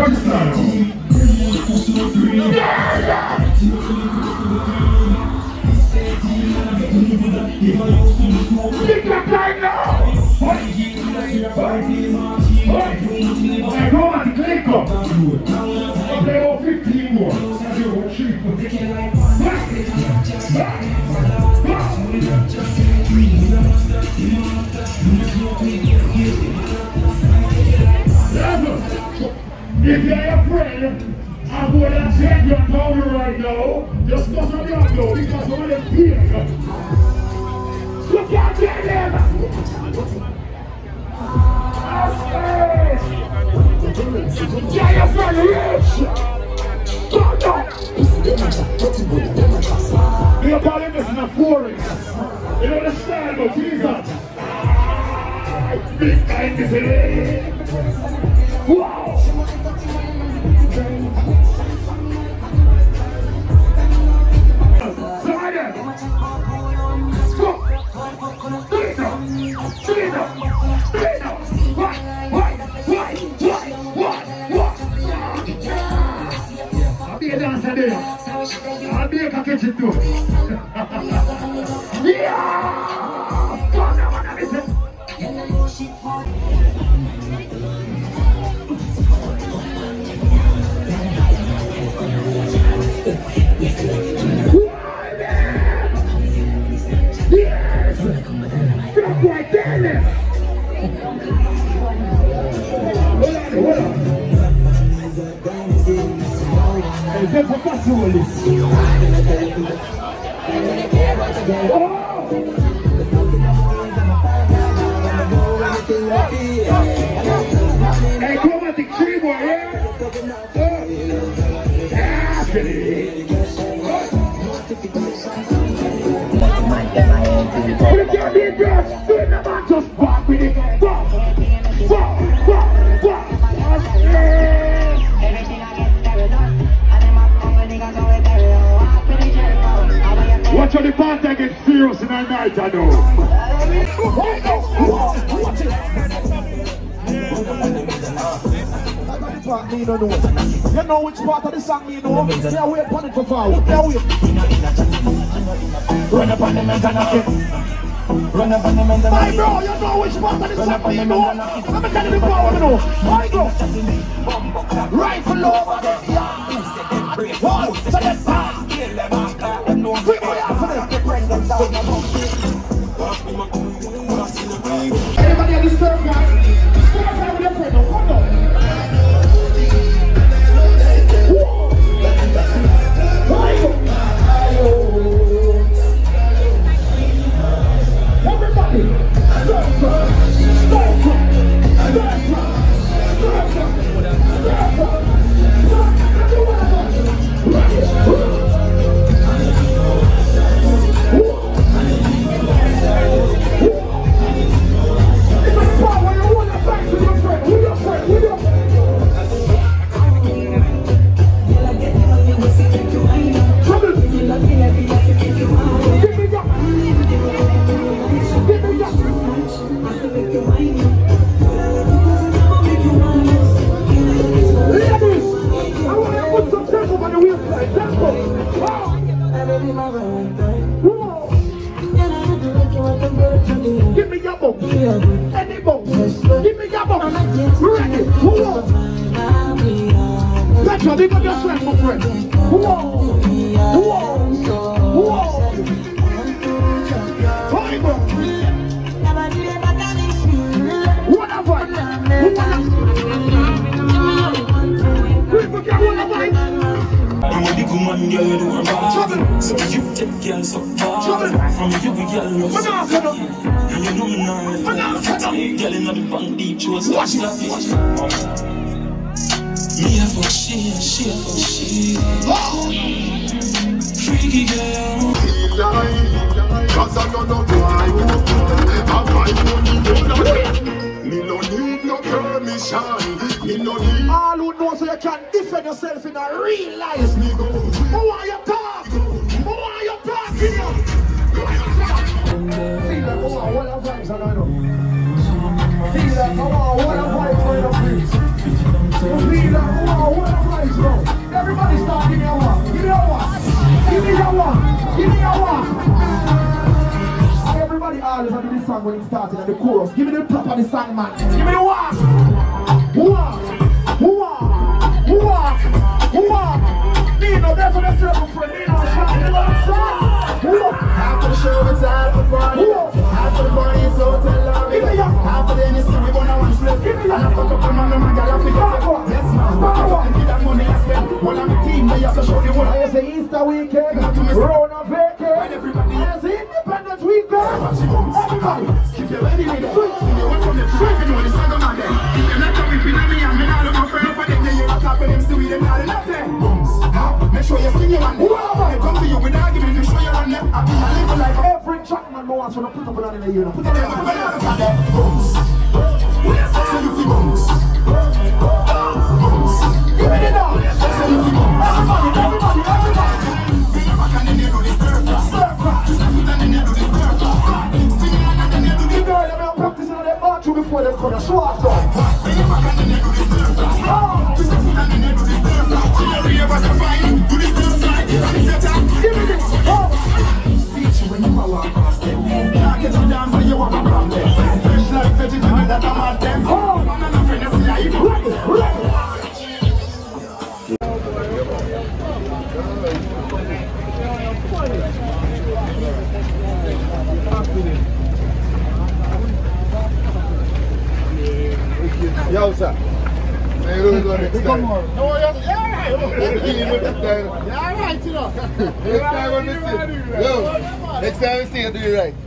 If you're a friend, I'm going to check your cover right now. Just go from your door because all the fear. Look at them! Yeah, your friend rich! Go down! You're calling this in a forest. You understand, but Jesus. Big time is it? Wow! I'll be a dancer there. I'll be a kitchen too. Yeah! Come on, listen. Yes! Drop like that! Hold on. Hey, that's a festival list. Hey, chromatic tree boy, yeah? Put your big brush, do it now, just walk with it. Walk. Watch how the party gets serious in the night, I know. Me no know. You know which part of the song me know? Yeah, wait upon it for far. Yeah, wait. Run up on them and knock it. Run up on them and knock it. My bro, you know which part of the song me know? Let me tell you the power me know. My bro. Rifle over there. Whoa, so let's pass. Bring me out for them. Everybody at the stir fry. Stir fry with your friend. Come on. Give me your book. Any book. Give me your book. Ready. Whoa. Petra, leave up your strength, my friend. Whoa. Time. Whatever. I'm a big woman, girl, you do her bad. So you take girl so far. From you, girl, no so and you know me now. Girl, in the bank, deep, she was watch that. Me a fuck she a fuck she. Freaky girl. Cause I don't know why you me no need no permission. Me no need. All who know so you can defend yourself in a real life. Me go. Who are you talking? Who are you talking here? Feel like what a vibes are going on. Feel like what a vibes are going on. Feel like when it started at the chorus. Give me the top of the song, man. Give me the walk. Walk. Walk. Walk. Walk. Nino, that's what I said before. Nino, shot. You know what I'm saying? After the show, it's time for party. After the party, it's hotel lobby. After the NSC, we gonna want to flip. And I fuck up on my girl, I figure it. Yes, man. And get that money I spend. One of my team, they have to show the one. I say Easter weekend, Rona weekend, yes, Independence weekend. Everybody, keep your ready with it. You want from the street, you know the song of my day. You're not coming to me, and me all of my friends for them. You're not tapping them, still with them, not nothing. Make sure you sing your one. They come to you with argument, make sure you run them. I live a life. Every track man wants to put up on the year. Put them up on the booms. So you feel booms. Booms. Give me the dog. So you feel booms. Everybody. Back and then you do this stir fry. Just a foot and then you do this stir fry. Spinning and then you do this. The girl that I'm practicing on their bathroom before they come and show off. Back and then you do this stir fry. Just a foot and then you do this stir fry. She never hear about the fight. Do this stir fry. And if you're time, give me this. Speech when you walk across them. Can't get you down so you walk around them. Fresh like vegetable that I'm at them. Man and a friend, I see how you do. Yo, sir. Hey, look at next time. No, you're right. You're right, you know. Next time when we see yo, next time we see you do it right.